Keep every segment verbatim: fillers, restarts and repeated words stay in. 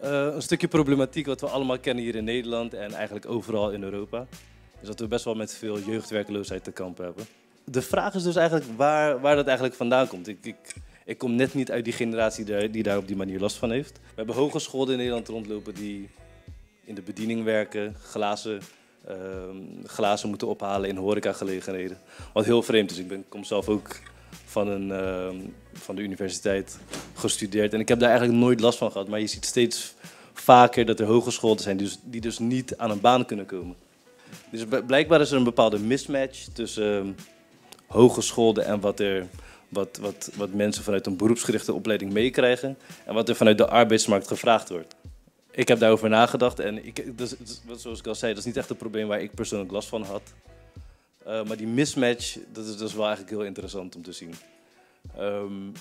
Uh, een stukje problematiek wat we allemaal kennen hier in Nederland en eigenlijk overal in Europa. Is dat we best wel met veel jeugdwerkloosheid te kampen hebben. De vraag is dus eigenlijk waar, waar dat eigenlijk vandaan komt. Ik, ik, ik kom net niet uit die generatie die, die daar op die manier last van heeft. We hebben hogescholen in Nederland rondlopen die in de bediening werken, glazen, uh, glazen moeten ophalen in horecagelegenheden. Wat heel vreemd is. Ik ben, kom zelf ook van, een, uh, van de universiteit gestudeerd en ik heb daar eigenlijk nooit last van gehad. Maar je ziet steeds vaker dat er hogescholen zijn die dus, die dus niet aan een baan kunnen komen. Dus blijkbaar is er een bepaalde mismatch tussen uh, hogescholen en wat, er, wat, wat, wat mensen vanuit een beroepsgerichte opleiding meekrijgen en wat er vanuit de arbeidsmarkt gevraagd wordt. Ik heb daarover nagedacht en ik, dus, zoals ik al zei, dat is niet echt een probleem waar ik persoonlijk last van had. Uh, maar die mismatch, dat is, dat is wel eigenlijk heel interessant om te zien. Um,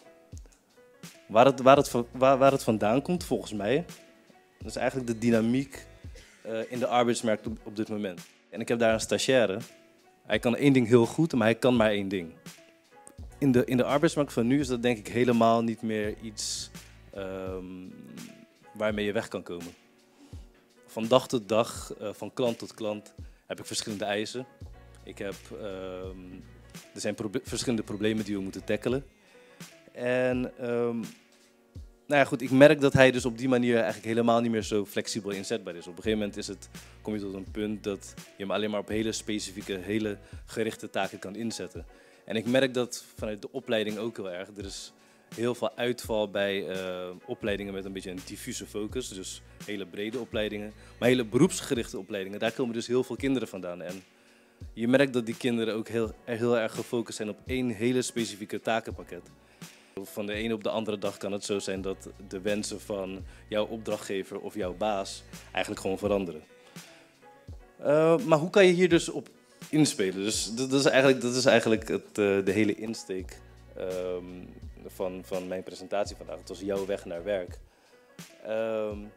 waar, het, waar, het, waar, waar het vandaan komt, volgens mij, dat is eigenlijk de dynamiek uh, in de arbeidsmarkt op, op dit moment. En ik heb daar een stagiaire. Hij kan één ding heel goed, maar hij kan maar één ding. In de, in de arbeidsmarkt van nu is dat denk ik helemaal niet meer iets um, waarmee je weg kan komen. Van dag tot dag, uh, van klant tot klant, heb ik verschillende eisen. Ik heb, uh, er zijn proble- verschillende problemen die we moeten tackelen. En um, nou ja, goed, ik merk dat hij dus op die manier eigenlijk helemaal niet meer zo flexibel inzetbaar is. Op een gegeven moment is het, kom je tot een punt dat je hem alleen maar op hele specifieke, hele gerichte taken kan inzetten. En ik merk dat vanuit de opleiding ook heel erg. Er is heel veel uitval bij uh, opleidingen met een beetje een diffuse focus. Dus hele brede opleidingen. Maar hele beroepsgerichte opleidingen, daar komen dus heel veel kinderen vandaan. En je merkt dat die kinderen ook heel, heel erg gefocust zijn op één hele specifieke takenpakket. Van de ene op de andere dag kan het zo zijn dat de wensen van jouw opdrachtgever of jouw baas eigenlijk gewoon veranderen. Uh, maar hoe kan je hier dus op inspelen? Dus dat is eigenlijk, dat is eigenlijk het, uh, de hele insteek um, van, van mijn presentatie vandaag. Het was jouw weg naar werk. Um,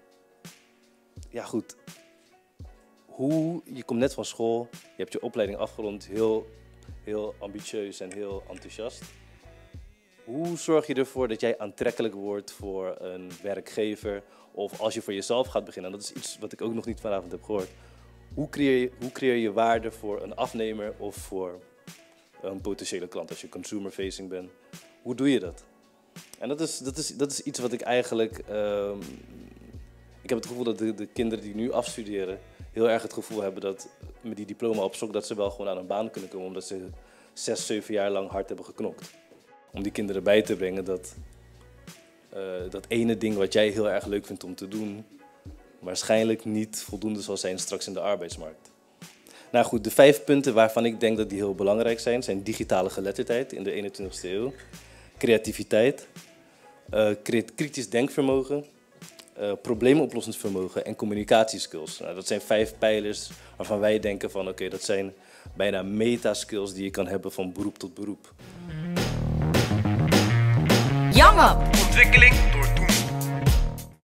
ja goed. Hoe, je komt net van school, je hebt je opleiding afgerond, heel, heel ambitieus en heel enthousiast. Hoe zorg je ervoor dat jij aantrekkelijk wordt voor een werkgever of als je voor jezelf gaat beginnen? En dat is iets wat ik ook nog niet vanavond heb gehoord. Hoe creëer je, hoe creëer je waarde voor een afnemer of voor een potentiële klant als je consumer facing bent? Hoe doe je dat? En dat is, dat is, dat is iets wat ik eigenlijk... Um, ik heb het gevoel dat de, de kinderen die nu afstuderen heel erg het gevoel hebben dat met die diploma op zak dat ze wel gewoon aan een baan kunnen komen omdat ze zes, zeven jaar lang hard hebben geknokt. Om die kinderen bij te brengen dat uh, dat ene ding wat jij heel erg leuk vindt om te doen waarschijnlijk niet voldoende zal zijn straks in de arbeidsmarkt. Nou goed, de vijf punten waarvan ik denk dat die heel belangrijk zijn, zijn digitale geletterdheid in de eenentwintigste eeuw, creativiteit, uh, kritisch denkvermogen, uh, probleemoplossingsvermogen en communicatieskills. Nou, dat zijn vijf pijlers waarvan wij denken van oké, okay, dat zijn bijna meta-skills die je kan hebben van beroep tot beroep. Young Up. Ontwikkeling